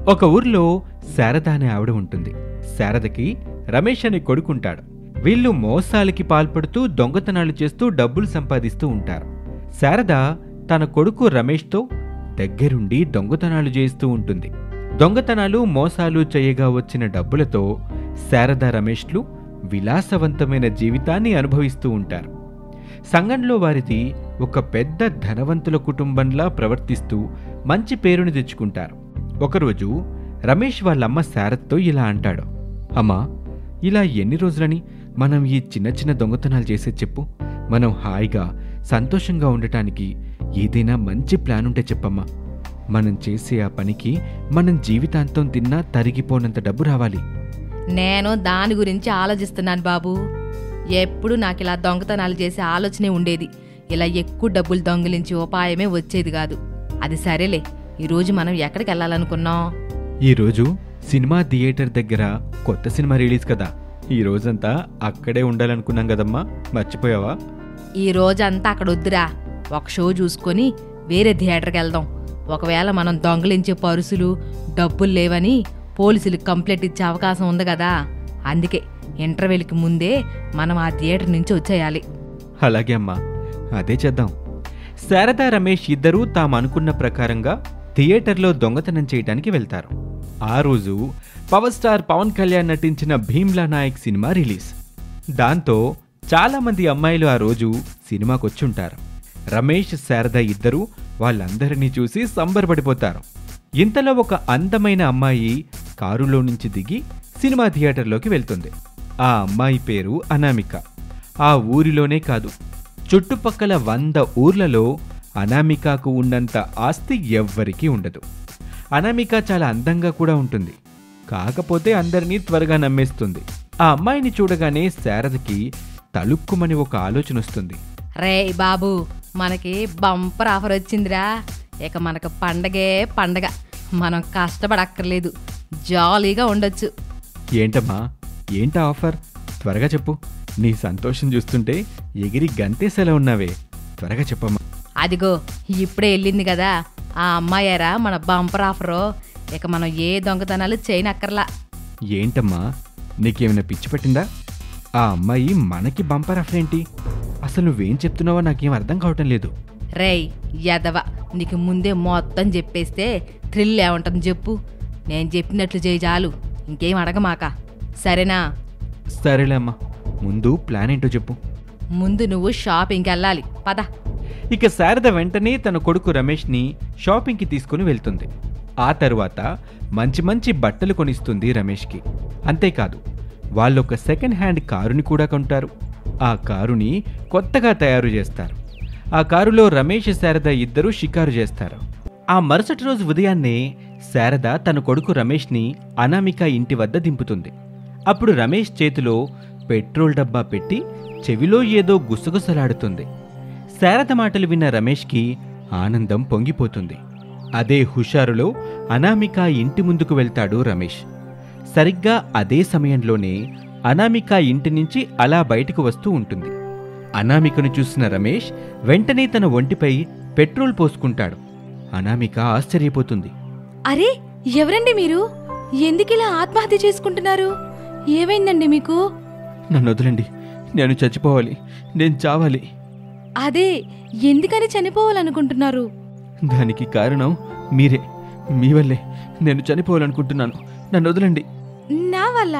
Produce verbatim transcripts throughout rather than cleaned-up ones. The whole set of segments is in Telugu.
ఒక ఊర్లో శారద అనే ఆవిడ ఉంటుంది. శారదకి రమేష్ అనే కొడుకుంటాడు. వీళ్ళు మోసాలకి పాల్పడుతూ దొంగతనాలు చేస్తూ డబ్బులు సంపాదిస్తూ ఉంటారు. శారద తన కొడుకు రమేష్తో దగ్గరుండి దొంగతనాలు చేస్తూ ఉంటుంది. దొంగతనాలు మోసాలు చేయగా వచ్చిన డబ్బులతో శారద రమేష్లు విలాసవంతమైన జీవితాన్ని అనుభవిస్తూ ఉంటారు. సంఘంలో వారిది ఒక పెద్ద ధనవంతుల కుటుంబంలా ప్రవర్తిస్తూ మంచి పేరుని తెచ్చుకుంటారు. ఒకరోజు రమేష్ వాళ్ళమ్మ శారదతో ఇలా అంటాడు, అమ్మా, ఇలా ఎన్ని రోజులని మనం ఈ చిన్న చిన్న దొంగతనాలు చేసే చెప్పు. మనం హాయిగా సంతోషంగా ఉండటానికి ఏదైనా మంచి ప్లాన్ ఉంటే చెప్పమ్మా. మనం చేసే ఆ పనికి మనం జీవితాంతం తిన్నా తరిగిపోనంత డబ్బు రావాలి. నేను దాని గురించి ఆలోచిస్తున్నాను బాబు. ఎప్పుడు నాకు ఇలా దొంగతనాలు చేసే ఆలోచనే ఉండేది. ఇలా ఎక్కువ డబ్బులు దొంగిలించి ఉపాయమే వచ్చేది కాదు. అది సరేలే, ఈరోజు మనం ఎక్కడికి వెళ్ళాలనుకున్నాం? ఈరోజు సినిమా థియేటర్ దగ్గర కొత్త సినిమా రిలీజ్ కదా, ఈ రోజంతా అక్కడే ఉండాలనుకున్నాం కదమ్మా, మర్చిపోయావా? ఈ రోజంతా అక్కడ వద్దురా, ఒక షో చూసుకొని వేరే థియేటర్కి వెళ్దాం. ఒకవేళ మనం దొంగలించే పరుసులు డబ్బులు లేవని పోలీసులకు కంప్లైంట్ ఇచ్చే అవకాశం ఉంది కదా, అందుకే ఇంటర్వెల్కి ముందే మనం ఆ థియేటర్ నుంచి వచ్చేయాలి. అలాగే అమ్మా, అదే చేద్దాం. శారదా రమేష్ ఇద్దరూ తాము అనుకున్న ప్రకారంగా థియేటర్లో దొంగతనం చేయడానికి వెళ్తారు. ఆ రోజు పవర్ స్టార్ పవన్ కళ్యాణ్ నటించిన భీమ్లా నాయక్ సినిమా రిలీజ్. దాంతో చాలామంది అమ్మాయిలు ఆ రోజు సినిమాకొచ్చుంటారు. రమేష్ శారద ఇద్దరూ వాళ్ళందరినీ చూసి సంబరపడిపోతారు. ఇంతలో ఒక అందమైన అమ్మాయి కారులో నుంచి దిగి సినిమా థియేటర్లోకి వెళ్తుంది. ఆ అమ్మాయి పేరు అనామిక. ఆ ఊరిలోనే కాదు, చుట్టుపక్కల వంద ఊర్లలో అనామికకు ఉన్నంత ఆస్తి ఎవ్వరికీ ఉండదు. అనామిక చాలా అందంగా కూడా ఉంటుంది. కాకపోతే అందరినీ త్వరగా నమ్మేస్తుంది. ఆ అమ్మాయిని చూడగానే శారదకి తలుక్కుమని ఒక ఆలోచన వస్తుంది. రే బాబు, మనకి బంపర్ ఆఫర్ వచ్చిందిరా. ఇక మనకు పండగే పండగ. మనం కష్టపడక్కర్లేదు, జాలీగా ఉండొచ్చు. ఏంటమ్మా, ఏంటా ఆఫర్? త్వరగా చెప్పు. నీ సంతోషం చూస్తుంటే ఎగిరి గంతేసేలా ఉన్నావే, త్వరగా చెప్పమ్మా. అదిగో ఇప్పుడే వెళ్ళింది కదా ఆ అమ్మాయారా మన బంపర్ ఆఫరు. ఇక మనం ఏ దొంగతనాలు చేయనక్కర్లా. ఏంటమ్మా, నీకేమైనా పిచ్చి పట్టిందా? ఆ అమ్మాయి మనకి బంపర్ ఆఫర్ ఏంటి? అసలు నువ్వేం చెప్తున్నావో నాకేం అర్థం కావటం లేదు. రేయ్ యదవ, నీకు ముందే మొత్తం చెప్పేస్తే థ్రిల్ ఏముంటుంది చెప్పు. నేను చెప్పినట్లు చేయి చాలు, ఇంకేం అడగమాక, సరేనా? సరేలే అమ్మా, ముందు ప్లాన్ ఏంటో చెప్పు. ముందు నువ్వు షాపింగ్కి వెళ్ళాలి, పద. ఇక శారద వెంటనే తన కొడుకు రమేష్ని షాపింగ్కి తీసుకుని వెళ్తుంది. ఆ తరువాత మంచి మంచి బట్టలు కొనిస్తుంది రమేష్కి. అంతేకాదు, వాళ్ళొక సెకండ్ హ్యాండ్ కారుని కూడా కొంటారు. ఆ కారుని కొత్తగా తయారు చేస్తారు. ఆ కారులో రమేష్ శారద ఇద్దరూ షికారు చేస్తారు. ఆ మరుసటి రోజు ఉదయాన్నే శారద తన కొడుకు రమేష్ని అనామిక ఇంటి వద్ద దింపుతుంది. అప్పుడు రమేష్ చేతిలో పెట్రోల్ డబ్బా పెట్టి చెవిలో ఏదో గుసగుసలాడుతుంది. శారద మాటలు విన్న రమేష్కి ఆనందం పొంగిపోతుంది. అదే హుషారులో అనామిక ఇంటి ముందుకు వెళ్తాడు రమేష్. సరిగ్గా అదే సమయంలోనే అనామిక ఇంటి నుంచి అలా బయటకు వస్తూ ఉంటుంది. అనామికను చూసిన రమేష్ వెంటనే తన ఒంటిపై పెట్రోల్ పోసుకుంటాడు. అనామిక ఆశ్చర్యపోతుంది. అరే, ఎవరండి మీరు? ఎందుకిలా ఆత్మహత్య చేసుకుంటున్నారు? ఏమైందండి మీకు? నన్ను వదలండి, నేను చచ్చిపోవాలి, నేను చావాలి. అదే, ఎందుకని చనిపోవాలనుకుంటున్నారు? దానికి కారణం మీరే. మీ వల్లే నేను చనిపోవాలనుకుంటున్నాను. నన్ను వదలండి. నా వల్ల?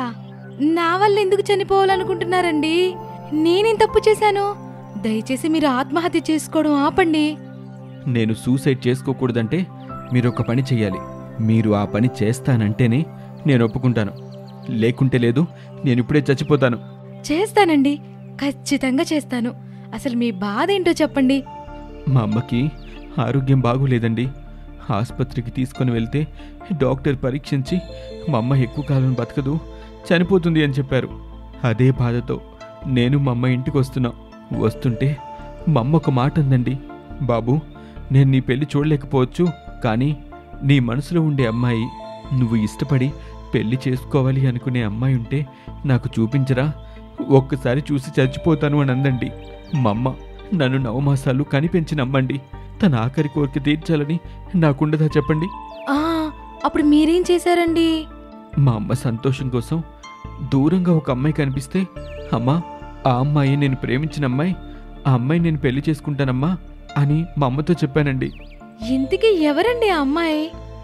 నా వల్ల ఎందుకు చనిపోవాలనుకుంటున్నారండి? నేనేం తప్పు చేశాను? దయచేసి మీరు ఆత్మహత్య చేసుకోవడం ఆపండి. నేను సూసైడ్ చేసుకోకూడదంటే మీరు ఒక పని చెయ్యాలి. మీరు ఆ పని చేస్తానంటేనే నేను ఒప్పుకుంటాను, లేకుంటే లేదు. నేను ఇప్పుడే చచ్చిపోతాను. చేస్తానండి, ఖచ్చితంగా చేస్తాను. అసలు మీ బాధ ఏంటో చెప్పండి. మా అమ్మకి ఆరోగ్యం బాగోలేదండి. ఆసుపత్రికి తీసుకుని వెళ్తే డాక్టర్ పరీక్షించి మా అమ్మ ఎక్కువ కాలం బతకదు, చనిపోతుంది అని చెప్పారు. అదే బాధతో నేను మా అమ్మ ఇంటికి వస్తున్నా. వస్తుంటే మా అమ్మ ఒక మాట ఉందండి, బాబు, నేను నీ పెళ్లి చూడలేకపోవచ్చు, కానీ నీ మనసులో ఉండే అమ్మాయి, నువ్వు ఇష్టపడి పెళ్లి చేసుకోవాలి అనుకునే అమ్మాయి ఉంటే నాకు చూపించరా? ఒక్కసారి చూసి చచ్చిపోతాను అని అందండి. మా అమ్మ నన్ను నవమాసాలు కనిపెంచి నమ్మండి. తన ఆఖరి కోరిక తీర్చాలని నాకుండదా చెప్పండి? అప్పుడు మీరేం చేశారండి? మా అమ్మ సంతోషం కోసం దూరంగా ఒక అమ్మాయి కనిపిస్తే, అమ్మా ఆ అమ్మాయి నేను ప్రేమించిన అమ్మాయి, ఆ అమ్మాయి నేను పెళ్లి చేసుకుంటానమ్మా అని మా అమ్మతో చెప్పానండి. ఇంతకీ ఎవరండి ఆ అమ్మాయి?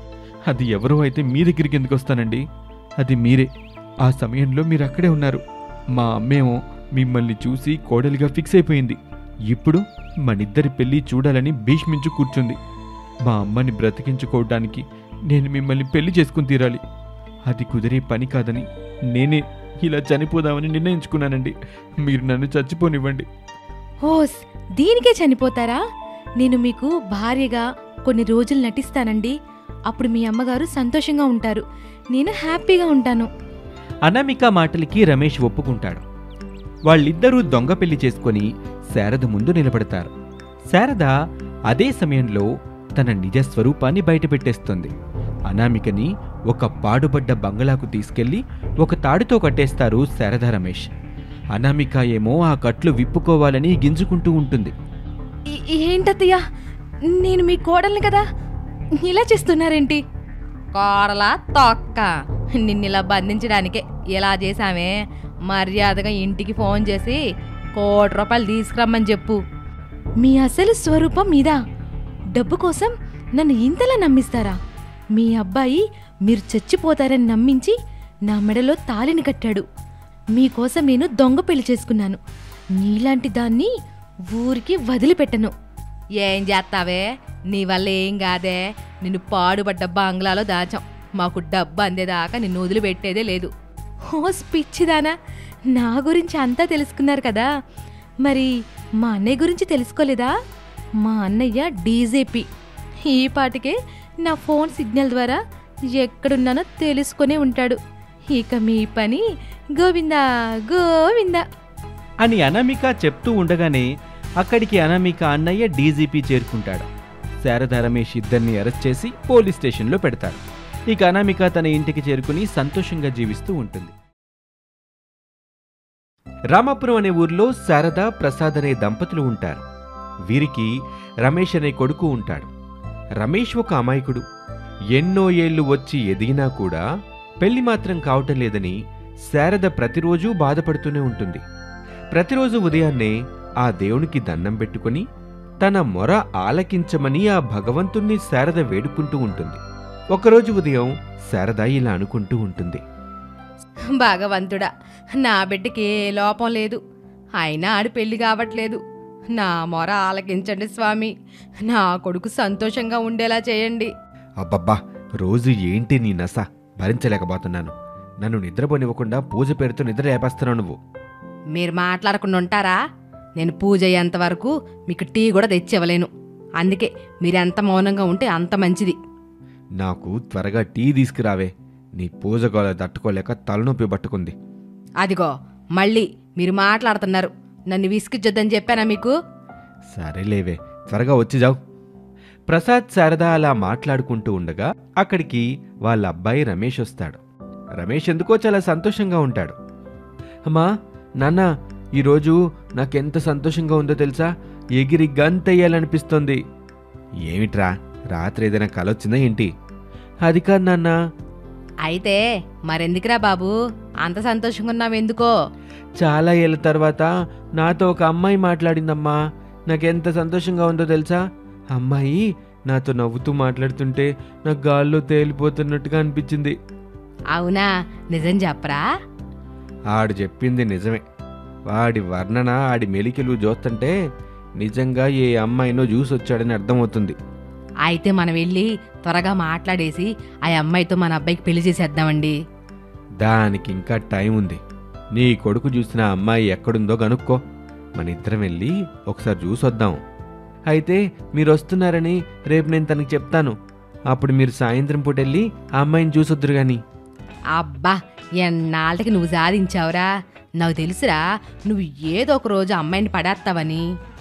అది ఎవరో అయితే మీ దగ్గరికి ఎందుకు వస్తానండి? అది మీరే. ఆ సమయంలో మీరు అక్కడే ఉన్నారు. మా అమ్మేమో మిమ్మల్ని చూసి కోడలిగా ఫిక్స్ అయిపోయింది. ఇప్పుడు మనిద్దరి పెళ్లి చూడాలని భీష్మించు కూర్చుంది. మా అమ్మని బ్రతికించుకోవడానికి నేను మిమ్మల్ని పెళ్లి చేసుకుని తీరాలి. అది కుదిరే పని కాదని నేనే ఇలా చనిపోదామని నిర్ణయించుకున్నానండి. మీరు నన్ను చచ్చిపోనివ్వండి. ఓస్, దీనికే చనిపోతారా? నేను మీకు భార్యగా కొన్ని రోజులు నటిస్తానండి. అప్పుడు మీ అమ్మగారు సంతోషంగా ఉంటారు, నేను హ్యాపీగా ఉంటాను. అనామిక మాటలకి రమేష్ ఒప్పుకుంటాడు. వాళ్ళిద్దరూ దొంగ పెళ్లి చేసుకుని శారద ముందు నిలబడతారు. శారద అదే సమయంలో తన నిజ స్వరూపాన్ని బయటపెట్టేస్తుంది. అనామికని ఒక పాడుబడ్డ బంగళాకు తీసుకెళ్లి ఒక తాడుతో కట్టేస్తారు శారద రమేష్. అనామిక ఏమో ఆ కట్లు విప్పుకోవాలని గింజుకుంటూ ఉంటుంది. ఏంటత్తయ్యా, నేను మీ కోడల్ని కదా, ఇలా చేస్తున్నారేంటి? కోడలా తొక్క, నిన్నిలా బంధించడానికే ఇలా చేశామే. మర్యాదగా ఇంటికి ఫోన్ చేసి కోటి రూపాయలు తీసుకురమ్మని చెప్పు. మీ అసలు స్వరూపం మీదా? డబ్బు కోసం నన్ను ఇంతలా నమ్మిస్తారా? మీ అబ్బాయి మీరు చచ్చిపోతారని నమ్మించి నా మెడలో తాళిని కట్టాడు. మీకోసం నేను దొంగ పెళ్లి చేసుకున్నాను. నీలాంటి దాన్ని ఊరికి వదిలిపెట్టను. ఏం చేస్తావే? నీ వల్ల ఏం కాదే. నిన్ను పాడుబడ్డ బంగ్లాలో దాచాం. మాకు డబ్బు అందేదాకా నిన్ను వదిలిపెట్టేదే లేదు. ఓ పిచ్చిదానా, నా గురించి అంతా తెలుసుకున్నారు కదా, మరి మా అన్నయ్య గురించి తెలుసుకోలేదా? మా అన్నయ్య డీజేపీ. ఈ పాటికే నా ఫోన్ సిగ్నల్ ద్వారా ఎక్కడున్నానో తెలుసుకునే ఉంటాడు. ఇక మీ పని గోవిందా గోవిందా అని అనామిక చెప్తూ ఉండగానే అక్కడికి అనామిక అన్నయ్య డీజీపీ చేరుకుంటాడు. శారద రమేష్ ఇద్దరిని అరెస్ట్ చేసి పోలీస్ స్టేషన్లో పెడతారు. ఇక అనామిక తన ఇంటికి చేరుకుని సంతోషంగా జీవిస్తూ ఉంటుంది. రామాపురం అనే ఊర్లో శారద, ప్రసాద్ అనే దంపతులు ఉంటారు. వీరికి రమేష్ అనే కొడుకు ఉంటాడు. రమేష్ ఒక అమాయకుడు. ఎన్నో ఏళ్లు వచ్చి ఎదిగినా కూడా పెళ్లి మాత్రం కావటం లేదని శారద ప్రతిరోజూ బాధపడుతూనే ఉంటుంది. ప్రతిరోజు ఉదయాన్నే ఆ దేవునికి దండం పెట్టుకుని తన మొర ఆలకించమని ఆ భగవంతుణ్ణి శారద వేడుకుంటూ ఉంటుంది. ఒకరోజు ఉదయం శారద ఇలా అనుకుంటూ ఉంటుంది. భగవంతుడా, నా బిడ్డకి ఏ లోపం లేదు, అయినా ఆడి పెళ్లి కావట్లేదు. నా మొర ఆలకించండి స్వామి. నా కొడుకు సంతోషంగా ఉండేలా చేయండి. అబ్బబ్బా, రోజు ఏంటి నీ నస? భరించలేకపోతున్నాను. నన్ను నిద్రపోనివ్వకుండా పూజ పేరుతో నిద్ర లేపేస్తున్నావు నువ్వు. మీరు మాట్లాడకుండా ఉంటారా? నేను పూజ అయ్యేంత వరకు మీకు టీ కూడా తెచ్చివ్వలేను. అందుకే మీరెంత మౌనంగా ఉంటే అంత మంచిది. నాకు త్వరగా టీ తీసుకురావే. నీ పూజ గోల తట్టుకోలేక తలనొప్పి పట్టుకుంది. అదిగో మళ్ళీ మీరు మాట్లాడుతున్నారు. నన్ను విసిగిచ్చొద్దని చెప్పానా మీకు? సరేలేవే, త్వరగా వచ్చి జావు. ప్రసాద్, శారద అలా మాట్లాడుకుంటూ ఉండగా అక్కడికి వాళ్ళ అబ్బాయి రమేష్ వస్తాడు. రమేష్ ఎందుకో చాలా సంతోషంగా ఉంటాడు. అమ్మా, నాన్న, ఈరోజు నాకెంత సంతోషంగా ఉందో తెలుసా? ఎగిరి గంతెయ్యాలనిపిస్తోంది. ఏమిట్రా, రాత్రి ఏదైనా కలొచ్చిందా ఏంటి? అది కాదు నాన్న. అయితే మరెందుకురా బాబు అంత సంతోషంగా ఉన్నావెందుకో? చాలా ఏళ్ళ తర్వాత నాతో ఒక అమ్మాయి మాట్లాడిందమ్మా. నాకెంత సంతోషంగా ఉందో తెలుసా? అమ్మాయి నాతో నవ్వుతూ మాట్లాడుతుంటే నాకు గాల్లో తేలిపోతున్నట్టుగా అనిపించింది. అవునా? నిజం చెప్పరా? ఆడు చెప్పింది నిజమే. వాడి వర్ణన, ఆడి మెలికలు చూస్తుంటే నిజంగా ఏ అమ్మాయినో చూసొచ్చాడని అర్థమవుతుంది. అయితే మనం వెళ్ళి త్వరగా మాట్లాడేసి ఆ అమ్మాయితో మన అబ్బాయికి పెళ్లి చేసేద్దామండి. దానికి ఇంకా టైం ఉంది. నీ కొడుకు చూసిన అమ్మాయి ఎక్కడుందో కనుక్కో. మన ఇద్దరం వెళ్ళి ఒకసారి చూసొద్దాం. అయితే మీరు వస్తున్నారని రేపు నేను తనకి చెప్తాను. అప్పుడు మీరు సాయంత్రం పూట వెళ్ళి ఆ అమ్మాయిని చూసొద్దురు గాని. అబ్బా, ఎన్నాళ్ళకి నువ్వు సాధించావురా. నాకు తెలుసురా, నువ్వు ఏదో ఒక రోజు అమ్మాయిని పడేస్తావని.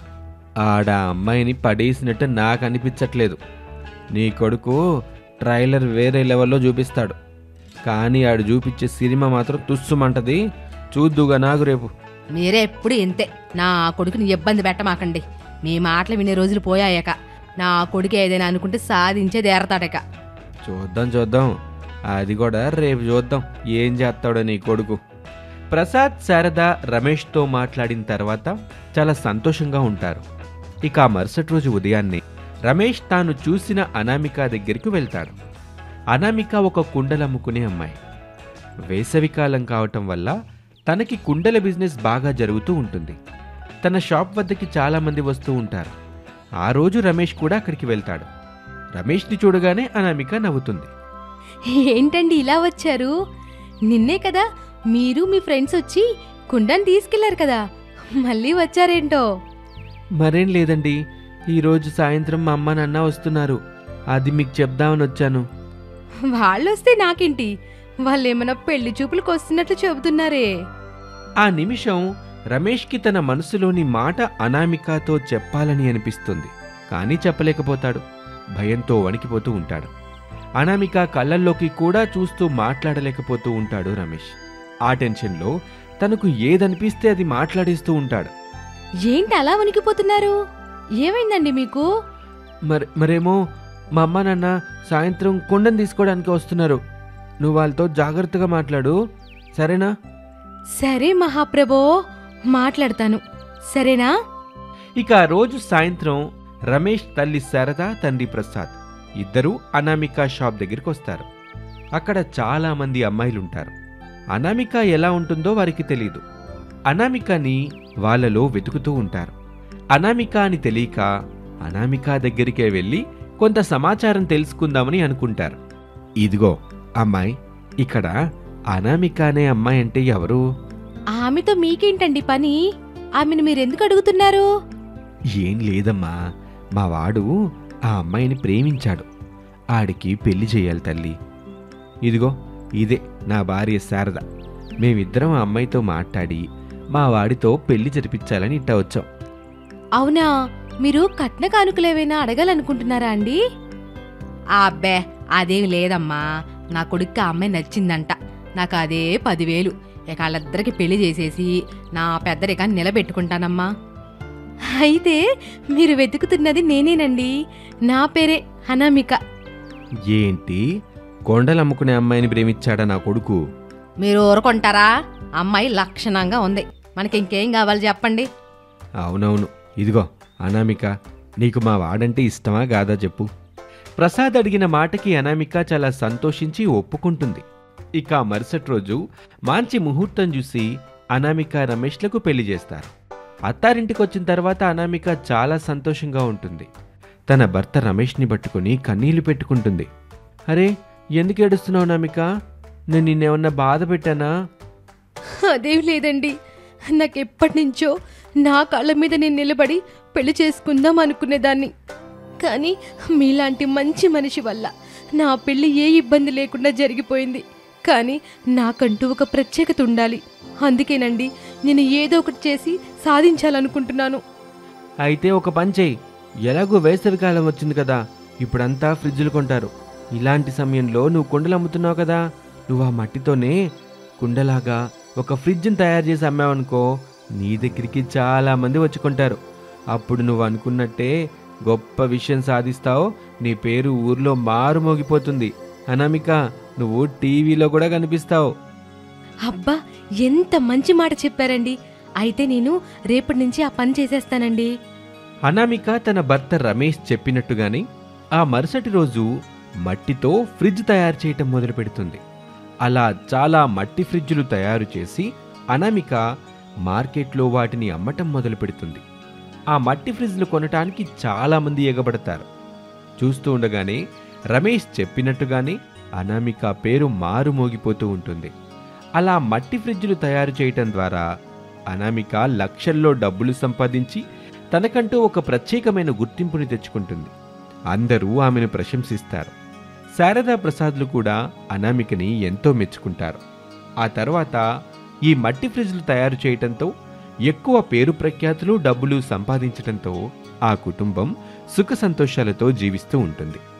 ఆడ అమ్మాయిని పడేసినట్టు నాకు అనిపించట్లేదు. నీ కొడుకు ట్రైలర్ వేరే లెవెల్లో చూపిస్తాడు, కానీ ఆడు చూపించే సినిమా మాత్రం తుస్సుమంటది. చూద్దుగా నాకు రేపు. మీరే ఎప్పుడు ఇంతే. నా కొడుకుని ఇబ్బంది పెట్టమాకండి. మీ మాటలు వినే రోజులు పోయాయక నా కొడుకు ఏదైనా అనుకుంటే సాధించే దేరతాడక. చూద్దాం చూద్దాం, అది కూడా రేపు చూద్దాం ఏం చేస్తాడో నీ కొడుకు. ప్రసాద్ శారద రమేష్తో మాట్లాడిన తర్వాత చాలా సంతోషంగా ఉంటారు. ఇక ఆ మరుసటి రోజు ఉదయాన్నే రమేష్ తాను చూసిన అనామిక దగ్గరికి వెళ్తాడు. అనామిక ఒక కుండలమ్ముకునే అమ్మాయి. వేసవికాలం కావటం వల్ల తనకి కుండల బిజినెస్ బాగా జరుగుతూ ఉంటుంది. తన షాప్ వద్దకి చాలామంది వస్తూ ఉంటారు. ఆ రోజు రమేష్ కూడా అక్కడికి వెళ్తాడు. రమేష్ని చూడగానే అనామిక నవ్వుతుంది. ఏంటండి ఇలా వచ్చారు? నిన్నే కదా మీరు మీ ఫ్రెండ్స్ వచ్చి కుండని తీసుకెళ్లారు కదా, మళ్ళీ వచ్చారేంటో? మరేం లేదండి, ఈరోజు సాయంత్రం మా అమ్మ నాన్న వస్తున్నారు, అది మీకు చెప్దామని వచ్చాను. వాళ్ళొస్తే నాకేంటి, వాళ్ళేమన్నా పెళ్లి చూపులకు వస్తున్నట్లు చెబుతున్నారే. ఆ నిమిషం రమేష్కి తన మనసులోని మాట అనామికతో చెప్పాలని అనిపిస్తుంది. కానీ చెప్పలేకపోతాడు. భయంతో వణికిపోతూ ఉంటాడు. అనామిక కళ్ళల్లోకి కూడా చూస్తూ మాట్లాడలేకపోతూ ఉంటాడు రమేష్. ఆ టెన్షన్లో తనకు ఏదనిపిస్తే అది మాట్లాడేస్తూ ఉంటాడు. ఏంటి అలా వణికిపోతున్నారు? ఏమైందండి మీకు? మరి మరేమో మా అమ్మ నాన్న సాయంత్రం కుండను తీసుకోవడానికి వస్తున్నారు. నువ్వు వాళ్ళతో జాగ్రత్తగా మాట్లాడు, సరేనా? సరే మహాప్రభో, మాట్లాడతాను, సరేనా? ఇక ఆ రోజు సాయంత్రం రమేష్ తల్లి శారద, తండ్రి ప్రసాద్ ఇద్దరూ అనామిక షాప్ దగ్గరికి వస్తారు. అక్కడ చాలా మంది అమ్మాయిలుంటారు. అనామిక ఎలా ఉంటుందో వారికి తెలీదు. అనామికని వాళ్ళలో వెతుకుతూ ఉంటారు. అనామిక అని తెలియక అనామిక దగ్గరికే వెళ్ళి కొంత సమాచారం తెలుసుకుందామని అనుకుంటారు. ఇదిగో అమ్మాయి, ఇక్కడ అనామిక అనే అమ్మాయి అంటే ఎవరు? ఆమెతో మీకేంటండి పని? ఆమెను మీరెందుకు అడుగుతున్నారు? ఏం లేదమ్మా, మా వాడు ఆ అమ్మాయిని ప్రేమించాడు. ఆడికి పెళ్లి చేయాలి తల్లి. ఇదిగో ఇదే నా భార్య శారద. మేమిద్దరం ఆ అమ్మాయితో మాట్లాడి మా వాడితో పెళ్లి జరిపించాలని ఇట్టా వచ్చాం. అవునా? మీరు కట్న కానుకలేవైనా అడగాలనుకుంటున్నారా అండి? అబ్బే అదేం లేదమ్మా, నా కొడుక్కి ఆ అమ్మాయి నచ్చిందంట. నాకు అదే పదివేలు. ఇక వాళ్ళిద్దరికి పెళ్లి చేసేసి నా పెద్దరికాన్ని నిలబెట్టుకుంటానమ్మా. అయితే మీరు వెతుకుతున్నది నేనేనండి. నా పేరే అనామిక. ఏంటి, కొండలు అమ్ముకునే అమ్మాయిని ప్రేమించాడా నా కొడుకు? మీరు ఊరుకుంటారా? అమ్మాయి లక్షణంగా ఉంది, మనకి ఇంకేం కావాలి చెప్పండి. అవునవును. ఇదిగో అనామిక, నీకు మా వాడంటే ఇష్టమా కాదా చెప్పు. ప్రసాద్ అడిగిన మాటకి అనామిక చాలా సంతోషించి ఒప్పుకుంటుంది. ఇక మరుసటి రోజు మంచి ముహూర్తం చూసి అనామిక రమేష్లకు పెళ్లి చేస్తారు. అత్తారింటికి వచ్చిన తర్వాత అనామిక చాలా సంతోషంగా ఉంటుంది. తన భర్త రమేష్ని పట్టుకుని కన్నీళ్లు పెట్టుకుంటుంది. అరే, ఎందుకు ఏడుస్తున్నావు అనామిక? నేను నిన్నేమన్నా బాధ పెట్టానా? అదేం లేదండి, నాకెప్పటి నుంచో నా కాళ్ళ మీద నేను నిలబడి పెళ్లి చేసుకుందాం అనుకునేదాన్ని. కానీ మీలాంటి మంచి మనిషి వల్ల నా పెళ్లి ఏ ఇబ్బంది లేకుండా జరిగిపోయింది. కానీ నాకంటూ ఒక ప్రత్యేకత ఉండాలి. అందుకేనండి నేను ఏదో ఒకటి చేసి సాధించాలనుకుంటున్నాను. అయితే ఒక పని చేయి. ఎలాగో వేసవికాలం వచ్చింది కదా, ఇప్పుడంతా ఫ్రిడ్జులు కొంటారు. ఇలాంటి సమయంలో నువ్వు కుండలు అమ్ముతున్నావు కదా, నువ్వు ఆ మట్టితోనే కుండలాగా ఒక ఫ్రిడ్జ్ని తయారు చేసి అమ్మావనుకో, నీ దగ్గరికి చాలా మంది వచ్చి కొంటారు. అప్పుడు నువ్వు అనుకున్నట్టే గొప్ప విషయం సాధిస్తావు. నీ పేరు ఊర్లో మారుమోగిపోతుంది. అనామిక, నువ్వు టీవీలో కూడా కనిపిస్తావు. అబ్బా, ఎంత మంచి మాట చెప్పారండి. అయితే నేను రేపటి నుంచి ఆ పని చేసేస్తానండి. అనామిక తన భర్త రమేష్ చెప్పినట్టుగానే ఆ మరుసటి రోజు మట్టితో ఫ్రిడ్జ్ తయారు చేయటం మొదలు పెడుతుంది. అలా చాలా మట్టి ఫ్రిడ్జులు తయారు చేసి అనామిక మార్కెట్లో వాటిని అమ్మటం మొదలు పెడుతుంది. ఆ మట్టి ఫ్రిడ్జ్లు కొనటానికి చాలామంది ఎగబడతారు. చూస్తూ ఉండగానే రమేష్ చెప్పినట్టుగానే అనామిక పేరు మారుమోగిపోతూ ఉంటుంది. అలా మట్టి ఫ్రిడ్జులు తయారు చేయటం ద్వారా అనామిక లక్షల్లో డబ్బులు సంపాదించి తనకంటూ ఒక ప్రత్యేకమైన గుర్తింపుని తెచ్చుకుంటుంది. అందరూ ఆమెను ప్రశంసిస్తారు. శారదా ప్రసాద్లు కూడా అనామికని ఎంతో మెచ్చుకుంటారు. ఆ తర్వాత ఈ మట్టి ఫ్రిడ్జ్లు తయారు చేయటంతో ఎక్కువ పేరు ప్రఖ్యాతులు, డబ్బులు సంపాదించటంతో ఆ కుటుంబం సుఖ సంతోషాలతో జీవిస్తూ ఉంటుంది.